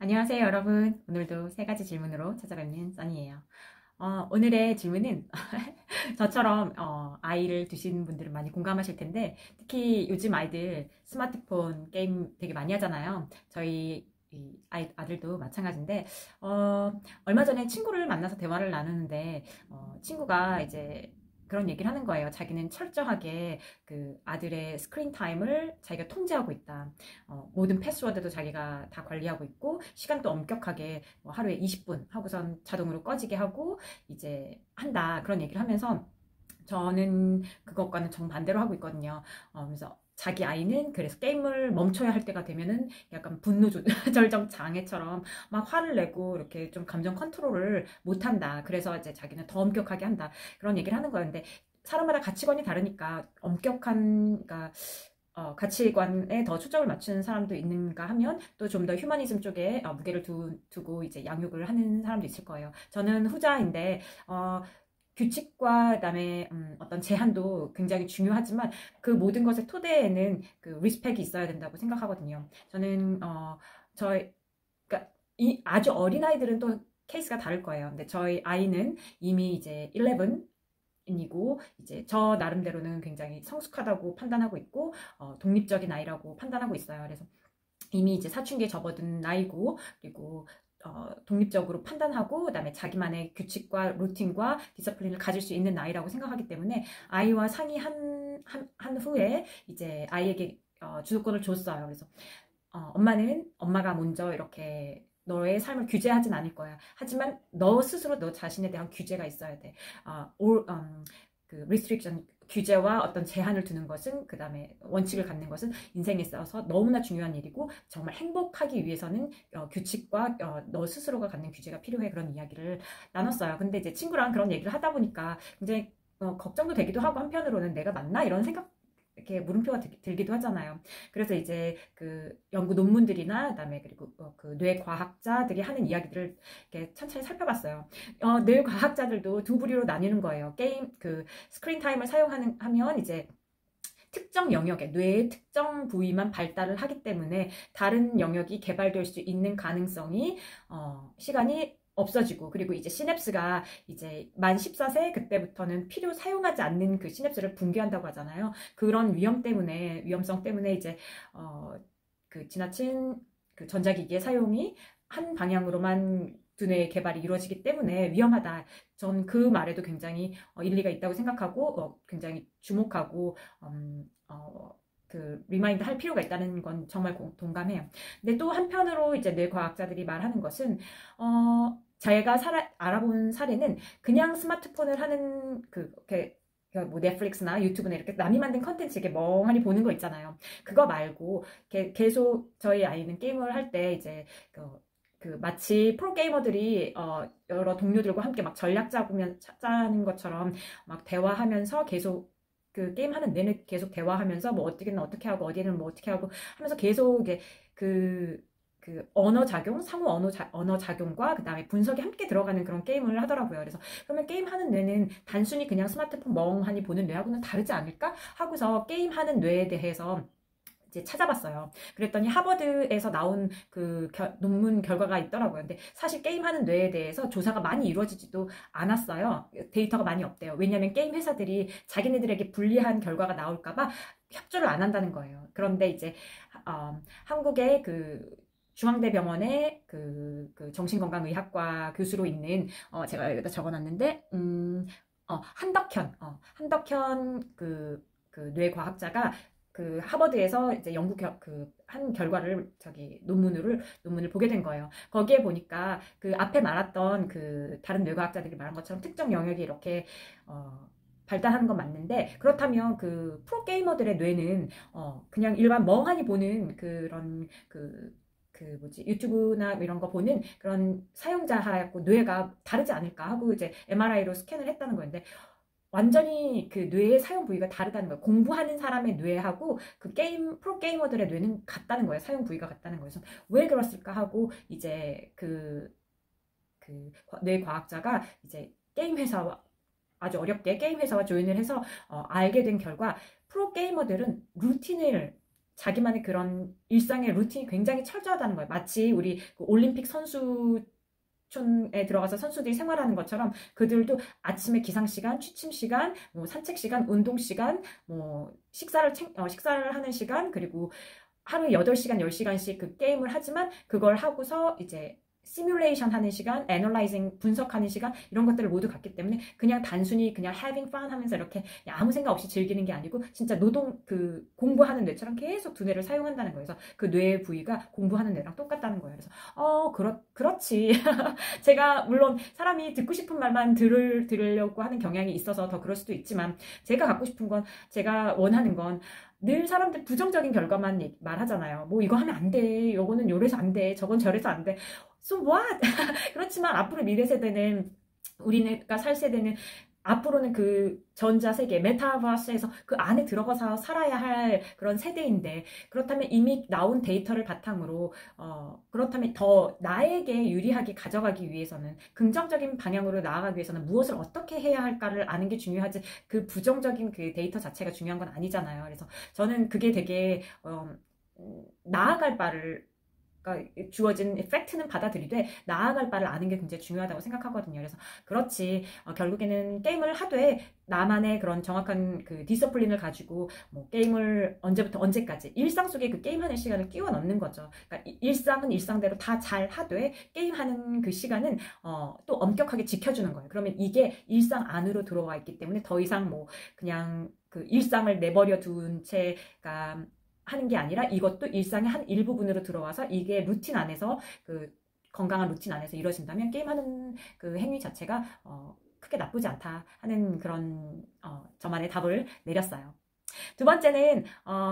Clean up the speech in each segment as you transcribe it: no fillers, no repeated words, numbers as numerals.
안녕하세요, 여러분. 오늘도 세 가지 질문으로 찾아뵙는 써니예요. 오늘의 질문은 저처럼 아이를 두신 분들은 많이 공감하실 텐데, 특히 요즘 아이들 스마트폰 게임 되게 많이 하잖아요. 저희 아들도 마찬가지인데, 얼마 전에 친구를 만나서 대화를 나누는데, 친구가 이제 그런 얘기를 하는 거예요. 자기는 철저하게 그 아들의 스크린 타임을 자기가 통제하고 있다. 모든 패스워드도 자기가 다 관리하고 있고, 시간도 엄격하게 뭐 하루에 20분 하고선 자동으로 꺼지게 하고 이제 한다. 그런 얘기를 하면서 저는 그것과는 정반대로 하고 있거든요. 그래서 자기 아이는 그래서 게임을 멈춰야 할 때가 되면은 약간 분노 조절적 장애처럼 막 화를 내고 이렇게 좀 감정 컨트롤을 못 한다. 그래서 이제 자기는 더 엄격하게 한다. 그런 얘기를 하는 거예요. 근데 사람마다 가치관이 다르니까 엄격한, 그러니까 가치관에 더 초점을 맞추는 사람도 있는가 하면 또 좀 더 휴머니즘 쪽에 무게를 두고 이제 양육을 하는 사람도 있을 거예요. 저는 후자인데, 규칙과 그다음에 어떤 제한도 굉장히 중요하지만 그 모든 것의 토대에는 그 리스펙이 있어야 된다고 생각하거든요. 저는 저희 그러니까 이 아주 어린 아이들은 또 케이스가 다를 거예요. 근데 저희 아이는 이미 이제 11 이고 이제 저 나름대로는 굉장히 성숙하다고 판단하고 있고 독립적인 아이라고 판단하고 있어요. 그래서 이미 이제 사춘기에 접어든 나이고 그리고 독립적으로 판단하고 그다음에 자기만의 규칙과 루틴과 디서플린을 가질 수 있는 나이라고 생각하기 때문에 아이와 상의한 후에 이제 아이에게 주도권을 줬어요. 그래서 엄마가 먼저 이렇게 너의 삶을 규제하진 않을 거야. 하지만 너 스스로 너 자신에 대한 규제가 있어야 돼. 그 restriction, 규제와 어떤 제한을 두는 것은, 그 다음에 원칙을 갖는 것은 인생에 있어서 너무나 중요한 일이고, 정말 행복하기 위해서는 규칙과 너 스스로가 갖는 규제가 필요해. 그런 이야기를 나눴어요. 근데 이제 친구랑 그런 얘기를 하다 보니까 굉장히 걱정도 되기도 하고, 한편으로는 내가 맞나? 이런 생각 이렇게 물음표가 들기도 하잖아요. 그래서 이제 그 연구 논문들이나 그다음에 그리고 그 뇌과학자들이 하는 이야기들을 이렇게 천천히 살펴봤어요. 뇌과학자들도 두 부류로 나뉘는 거예요. 게임 그 스크린 타임을 하면 이제 특정 영역에 뇌의 특정 부위만 발달을 하기 때문에 다른 영역이 개발될 수 있는 가능성이 시간이 없어지고, 그리고 이제 시냅스가 이제 만 14세 그때부터는 사용하지 않는 그 시냅스를 붕괴한다고 하잖아요. 그런 위험성 때문에 이제 그 지나친 그 전자기기의 사용이 한 방향으로만 두뇌의 개발이 이루어지기 때문에 위험하다. 전 그 말에도 굉장히 일리가 있다고 생각하고 굉장히 주목하고 그 리마인드 할 필요가 있다는 건 정말 동감해요. 근데 또 한편으로 이제 뇌과학자들이 말하는 것은 제가 알아본 사례는 그냥 스마트폰을 하는 뭐 넷플릭스나 유튜브나 이렇게 남이 만든 컨텐츠 이렇게 멍하니 보는 거 있잖아요. 그거 말고 계속 저희 아이는 게임을 할 때 이제 마치 프로게이머들이 여러 동료들과 함께 막 전략 짜는 것처럼 막 대화하면서 계속 그 게임하는 내내 계속 대화하면서 뭐 어떻게는 어떻게 하고 어디는 뭐 어떻게 하고 하면서 계속 이게 언어 작용, 상호 언어 작용과 그 다음에 분석이 함께 들어가는 그런 게임을 하더라고요. 그래서 그러면 게임하는 뇌는 단순히 그냥 스마트폰 멍하니 보는 뇌하고는 다르지 않을까 하고서 게임하는 뇌에 대해서 이제 찾아봤어요. 그랬더니 하버드에서 나온 그 논문 결과가 있더라고요. 근데 사실 게임하는 뇌에 대해서 조사가 많이 이루어지지도 않았어요. 데이터가 많이 없대요. 왜냐하면 게임 회사들이 자기네들에게 불리한 결과가 나올까봐 협조를 안 한다는 거예요. 그런데 이제 한국의 그 중앙대병원의 그 정신건강의학과 교수로 있는 제가 여기다 적어놨는데 한덕현 그 뇌과학자가 그 하버드에서 이제 한 결과를 논문을 보게 된 거예요. 거기에 보니까 그 앞에 말했던 그 다른 뇌과학자들이 말한 것처럼 특정 영역이 이렇게 발달하는 건 맞는데, 그렇다면 그 프로게이머들의 뇌는 그냥 일반 멍하니 보는 그런 유튜브나 이런 거 보는 그런 사용자하고 뇌가 다르지 않을까 하고 이제 MRI로 스캔을 했다는 건데, 완전히 그 뇌의 사용 부위가 다르다는 거예요. 공부하는 사람의 뇌하고 그 프로게이머들의 뇌는 같다는 거예요. 사용 부위가 같다는 거예요. 그래서 왜 그랬을까 하고 이제 그 뇌과학자가 이제 아주 어렵게 게임 회사와 조인을 해서 알게 된 결과, 프로게이머들은 루틴을 자기만의 그런 일상의 루틴이 굉장히 철저하다는 거예요. 마치 우리 그 올림픽 선수 촌에 들어가서 선수들이 생활하는 것처럼 그들도 아침에 기상 시간, 취침 시간, 뭐 산책 시간, 운동 시간, 뭐 식사를 하는 시간, 그리고 하루에 8시간, 10시간씩 그 게임을 하지만 그걸 하고서 이제 시뮬레이션 하는 시간, 애널라이징 분석하는 시간 이런 것들을 모두 갖기 때문에 그냥 단순히 그냥 having fun 하면서 이렇게 아무 생각 없이 즐기는 게 아니고 진짜 노동 그 공부하는 뇌처럼 계속 두뇌를 사용한다는 거예요. 그래서 그 뇌의 부위가 공부하는 뇌랑 똑같다는 거예요. 그래서 그렇지. 제가 물론 사람이 듣고 싶은 말만 들으려고 하는 경향이 있어서 더 그럴 수도 있지만 제가 갖고 싶은 건 제가 원하는 건 늘 사람들 부정적인 결과만 말하잖아요. 뭐 이거 하면 안 돼. 이거는 요래서 안 돼. 저건 저래서 안 돼. So what? 그렇지만 앞으로 미래 세대는 우리가 살 세대는 앞으로는 그 전자세계, 메타버스에서 그 안에 들어가서 살아야 할 그런 세대인데, 그렇다면 이미 나온 데이터를 바탕으로, 그렇다면 더 나에게 유리하게 가져가기 위해서는, 긍정적인 방향으로 나아가기 위해서는 무엇을 어떻게 해야 할까를 아는 게 중요하지, 그 부정적인 그 데이터 자체가 중요한 건 아니잖아요. 그래서 저는 그게 되게, 나아갈 바를 그러니까 주어진 팩트는 받아들이되 나아갈 바를 아는 게 굉장히 중요하다고 생각하거든요. 그래서 그렇지 결국에는 게임을 하되 나만의 그런 정확한 그 디서플린을 가지고 뭐 게임을 언제부터 언제까지 일상 속에 그 게임하는 시간을 끼워 넣는 거죠. 그러니까 일상은 일상대로 다 잘 하되 게임하는 그 시간은 또 엄격하게 지켜주는 거예요. 그러면 이게 일상 안으로 들어와 있기 때문에 더 이상 뭐 그냥 그 일상을 내버려 둔 채가 하는 게 아니라 이것도 일상의 한 일부분으로 들어와서 이게 루틴 안에서 그 건강한 루틴 안에서 이루어진다면 게임하는 그 행위 자체가 크게 나쁘지 않다 하는 그런 저만의 답을 내렸어요. 두 번째는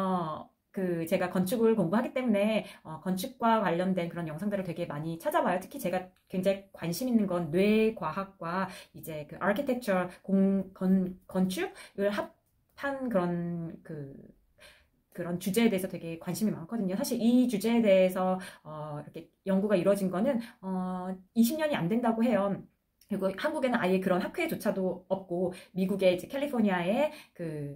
그 제가 건축을 공부하기 때문에 건축과 관련된 그런 영상들을 되게 많이 찾아봐요. 특히 제가 굉장히 관심 있는 건 뇌과학과 이제 그 아키텍처 건축을 합한 그런 주제에 대해서 되게 관심이 많거든요. 사실 이 주제에 대해서 이렇게 연구가 이루어진 거는 20년이 안 된다고 해요. 그리고 한국에는 아예 그런 학회조차도 없고 미국의 이제 캘리포니아의 그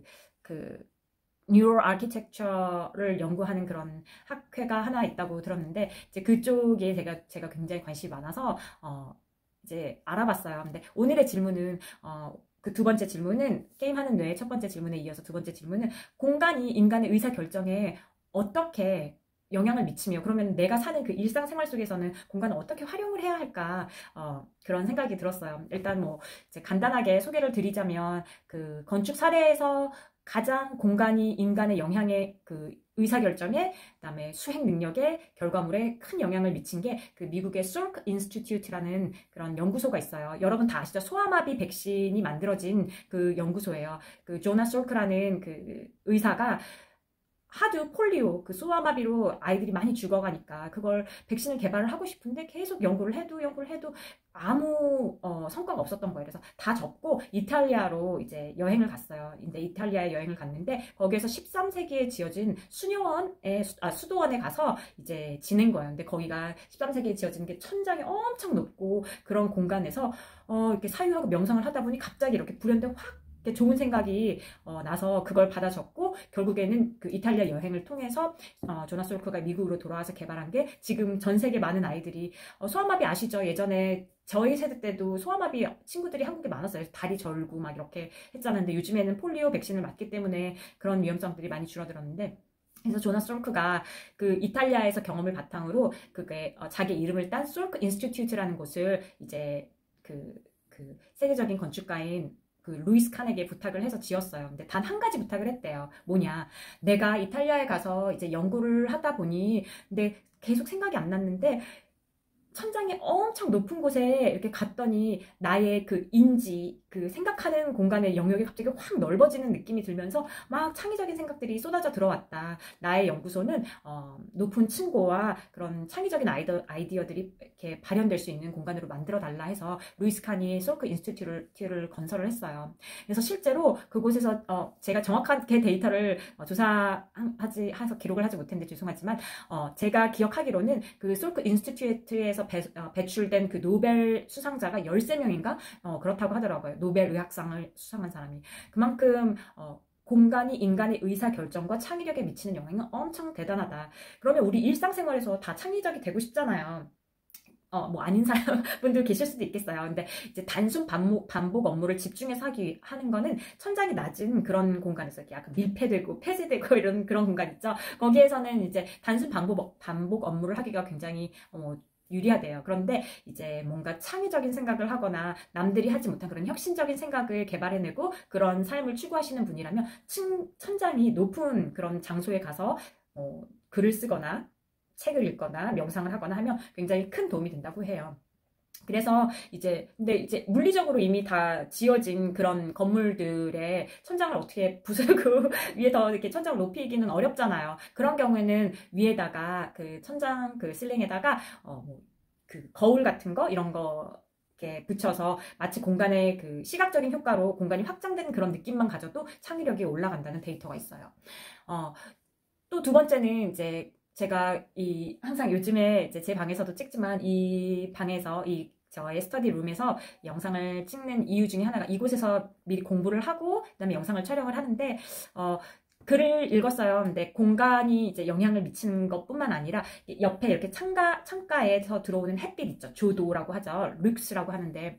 뉴럴 아키텍처를 연구하는 그런 학회가 하나 있다고 들었는데 이제 그쪽에 제가 굉장히 관심이 많아서 이제 알아봤어요. 근데 오늘의 질문은 그 두 번째 질문은 게임하는 뇌의 첫 번째 질문에 이어서 두 번째 질문은 공간이 인간의 의사결정에 어떻게 영향을 미치며 그러면 내가 사는 그 일상생활 속에서는 공간을 어떻게 활용을 해야 할까 그런 생각이 들었어요. 일단 뭐 이제 간단하게 소개를 드리자면 그 건축 사례에서 가장 공간이 인간의 영향에 그 의사결정에 그다음에 수행 능력에 결과물에 큰 영향을 미친 게 그 미국의 솔크 인스티튜트라는 그런 연구소가 있어요. 여러분 다 아시죠? 소아마비 백신이 만들어진 그 연구소예요. 그 조나 솔크라는 그 의사가 하도 폴리오, 그 소아마비로 아이들이 많이 죽어가니까 그걸 백신을 개발을 하고 싶은데 계속 연구를 해도 아무 성과가 없었던 거예요. 그래서 다 접고 이탈리아로 이제 여행을 갔어요. 근데 이탈리아에 여행을 갔는데 거기에서 13세기에 지어진 수도원에 가서 이제 지낸 거예요. 근데 거기가 13세기에 지어진 게 천장이 엄청 높고 그런 공간에서 이렇게 사유하고 명상을 하다 보니 갑자기 이렇게 불현듯 확 좋은 생각이 나서 그걸 받아 적고 결국에는 그 이탈리아 여행을 통해서 조나 솔크가 미국으로 돌아와서 개발한 게 지금 전 세계 많은 아이들이 소아마비 아시죠? 예전에 저희 세대 때도 소아마비 친구들이 한국에 많았어요. 다리 절고 막 이렇게 했잖아요. 근데 요즘에는 폴리오 백신을 맞기 때문에 그런 위험성들이 많이 줄어들었는데 그래서 조나 솔크가 그 이탈리아에서 경험을 바탕으로 그게 자기 이름을 딴 솔크 인스티튜트라는 곳을 이제 그 세계적인 건축가인 그 루이스 카네기에 부탁을 해서 지었어요. 근데 단 한 가지 부탁을 했대요. 뭐냐? 내가 이탈리아에 가서 이제 연구를 하다 보니 근데 계속 생각이 안 났는데 천장이 엄청 높은 곳에 이렇게 갔더니 나의 그 인지, 그 생각하는 공간의 영역이 갑자기 확 넓어지는 느낌이 들면서 막 창의적인 생각들이 쏟아져 들어왔다. 나의 연구소는 높은 층고와 그런 창의적인 아이디어들이 이렇게 발현될 수 있는 공간으로 만들어 달라 해서 루이스 카니의 솔크 인스티튜트를 건설을 했어요. 그래서 실제로 그곳에서 제가 정확하게 데이터를 해서 기록을 하지 못했는데 죄송하지만 제가 기억하기로는 그 솔크 인스티튜트에서 배출된 그 노벨 수상자가 13명인가? 그렇다고 하더라고요. 노벨 의학상을 수상한 사람이. 그만큼 공간이 인간의 의사결정과 창의력에 미치는 영향은 엄청 대단하다. 그러면 우리 일상생활에서 다 창의적이 되고 싶잖아요. 뭐 아닌 사람분들 계실 수도 있겠어요. 근데 이제 단순 반복 업무를 집중해서 하는 거는 천장이 낮은 그런 공간에서 이렇게 약간 밀폐되고 폐쇄되고 이런 그런 공간 있죠. 거기에서는 이제 단순 반복 업무를 하기가 굉장히 유리하대요. 그런데 이제 뭔가 창의적인 생각을 하거나 남들이 하지 못한 그런 혁신적인 생각을 개발해내고 그런 삶을 추구하시는 분이라면 천장이 높은 그런 장소에 가서 글을 쓰거나 책을 읽거나 명상을 하거나 하면 굉장히 큰 도움이 된다고 해요. 그래서 근데 이제 물리적으로 이미 다 지어진 그런 건물들의 천장을 어떻게 부수고 위에 더 이렇게 천장을 높이기는 어렵잖아요. 그런 경우에는 위에다가 그 천장 그 실링에다가 그 거울 같은 거 이런 거 이렇게 붙여서 마치 공간의 그 시각적인 효과로 공간이 확장되는 그런 느낌만 가져도 창의력이 올라간다는 데이터가 있어요. 또 두 번째는 이제 제가 항상 요즘에 이제 제 방에서도 찍지만 이 방에서 저의 스터디 룸에서 영상을 찍는 이유 중에 하나가 이곳에서 미리 공부를 하고 그다음에 영상을 촬영을 하는데 글을 읽었어요. 근데 공간이 이제 영향을 미치는 것뿐만 아니라 옆에 이렇게 창가에서 들어오는 햇빛 있죠. 조도라고 하죠. 룩스라고 하는데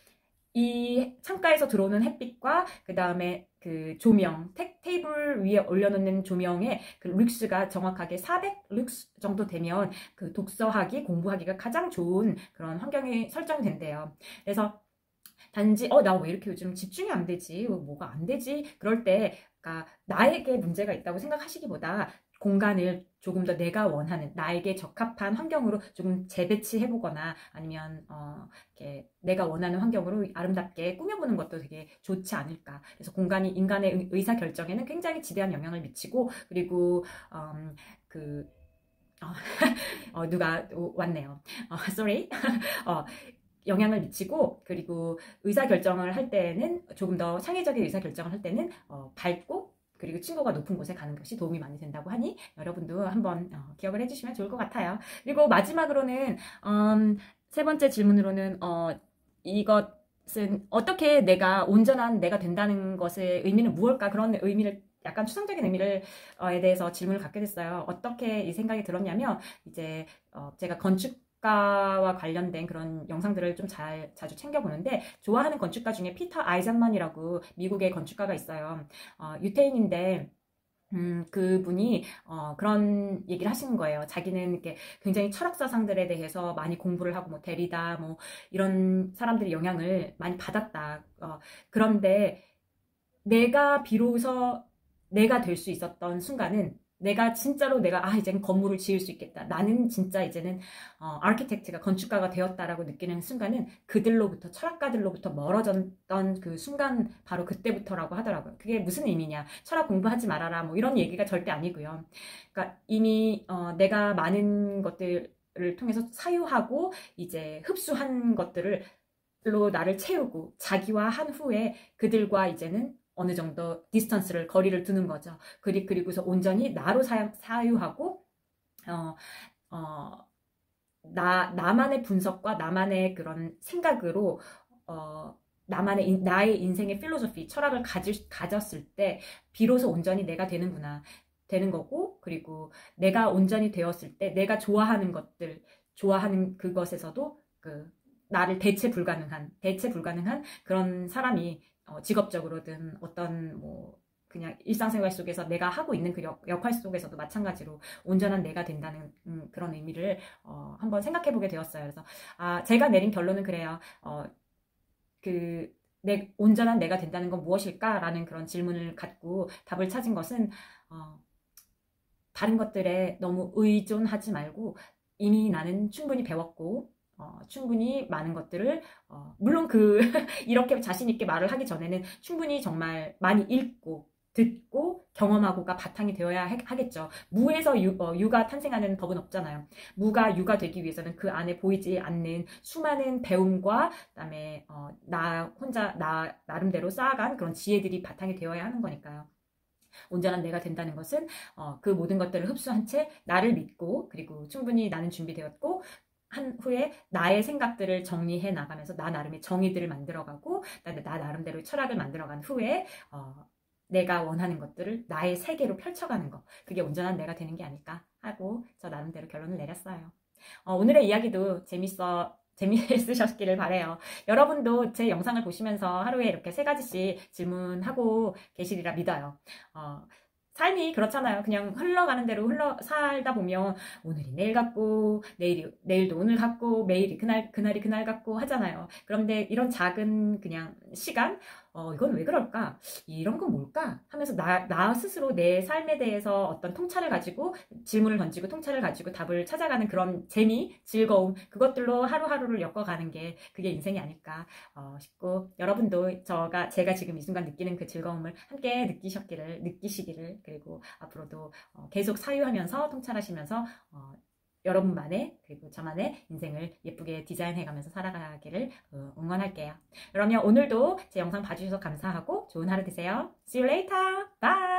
이 창가에서 들어오는 햇빛과 그 다음에 그 조명, 테이블 위에 올려놓는 조명의 그 룩스가 정확하게 400룩스 정도 되면 그 독서하기, 공부하기가 가장 좋은 그런 환경이 설정된대요. 그래서 단지 나 왜 이렇게 요즘 집중이 안 되지? 뭐가 안 되지? 그럴 때 그러니까 나에게 문제가 있다고 생각하시기보다 공간을 조금 더 내가 원하는 나에게 적합한 환경으로 조금 재배치해보거나 아니면 이렇게 내가 원하는 환경으로 아름답게 꾸며보는 것도 되게 좋지 않을까. 그래서 공간이 인간의 의사결정에는 굉장히 지대한 영향을 미치고 그리고 누가 왔네요. sorry. 영향을 미치고 그리고 의사결정을 할 때는 조금 더 창의적인 의사결정을 할 때는 밝고 그리고 층고가 높은 곳에 가는 것이 도움이 많이 된다고 하니 여러분도 한번 기억을 해주시면 좋을 것 같아요. 그리고 마지막으로는 세 번째 질문으로는 이것은 어떻게 내가 온전한 내가 된다는 것의 의미는 무엇일까 그런 의미를 약간 추상적인 의미를 에 대해서 질문을 갖게 됐어요. 어떻게 이 생각이 들었냐면 이제 제가 건축가와 관련된 그런 영상들을 좀 자주 챙겨보는데 좋아하는 건축가 중에 피터 아이젠만이라고 미국의 건축가가 있어요. 유태인인데 그분이 그런 얘기를 하시는 거예요. 자기는 이렇게 굉장히 철학사상들에 대해서 많이 공부를 하고 뭐 데리다 뭐 이런 사람들의 영향을 많이 받았다. 그런데 내가 비로소 내가 될 수 있었던 순간은 내가 진짜로 이제는 건물을 지을 수 있겠다. 나는 진짜 이제는 아키텍트가 건축가가 되었다라고 느끼는 순간은 그들로부터 철학가들로부터 멀어졌던 그 순간 바로 그때부터라고 하더라고요. 그게 무슨 의미냐? 철학 공부하지 말아라. 뭐 이런 얘기가 절대 아니고요. 그러니까 이미 내가 많은 것들을 통해서 사유하고 이제 흡수한 것들로 나를 채우고 자기화한 후에 그들과 이제는 어느 정도 거리를 두는 거죠. 그리고서 온전히 나로 사유하고 나만의 분석과 나만의 그런 생각으로 나의 인생의 필로소피, 철학을 가졌을 때 비로소 온전히 내가 되는 거고 그리고 내가 온전히 되었을 때 내가 좋아하는 그것에서도 나를 대체 불가능한 그런 사람이 직업적으로든 어떤 뭐 그냥 일상생활 속에서 내가 하고 있는 그 역할 속에서도 마찬가지로 온전한 내가 된다는 그런 의미를 한번 생각해보게 되었어요. 그래서 제가 내린 결론은 그래요. 온전한 내가 된다는 건 무엇일까라는 그런 질문을 갖고 답을 찾은 것은 다른 것들에 너무 의존하지 말고 이미 나는 충분히 배웠고 충분히 많은 것들을 물론 이렇게 자신 있게 말을 하기 전에는 충분히 정말 많이 읽고 듣고 경험하고가 바탕이 되어야 하겠죠. 무에서 유가 탄생하는 법은 없잖아요. 무가 유가 되기 위해서는 그 안에 보이지 않는 수많은 배움과 그다음에 나름대로 쌓아간 그런 지혜들이 바탕이 되어야 하는 거니까요. 온전한 내가 된다는 것은 그 모든 것들을 흡수한 채 나를 믿고 그리고 충분히 나는 준비되었고 한 후에 나의 생각들을 정리해 나가면서 나 나름의 정의들을 만들어가고 나 나름대로의 철학을 만들어간 후에 내가 원하는 것들을 나의 세계로 펼쳐가는 거. 그게 온전한 내가 되는 게 아닐까 하고 저 나름대로 결론을 내렸어요. 오늘의 이야기도 재미있으셨기를 바래요. 여러분도 제 영상을 보시면서 하루에 이렇게 3가지씩 질문하고 계시리라 믿어요. 삶이 그렇잖아요. 그냥 흘러가는 대로 살다 보면 오늘이 내일 같고 내일도 오늘 같고 매일이 그날이 그날 같고 하잖아요. 그런데 이런 작은 그냥 시간 이건 왜 그럴까? 이런 건 뭘까? 하면서 나 스스로 내 삶에 대해서 어떤 통찰을 가지고 질문을 던지고 통찰을 가지고 답을 찾아가는 그런 재미, 즐거움 그것들로 하루하루를 엮어가는 게 그게 인생이 아닐까 싶고 여러분도 제가 지금 이 순간 느끼는 그 즐거움을 함께 느끼시기를 그리고 앞으로도 계속 사유하면서 통찰하시면서 여러분만의 그리고 저만의 인생을 예쁘게 디자인해가면서 살아가기를 응원할게요. 그러면 오늘도 제 영상 봐주셔서 감사하고 좋은 하루 되세요. See you later. Bye.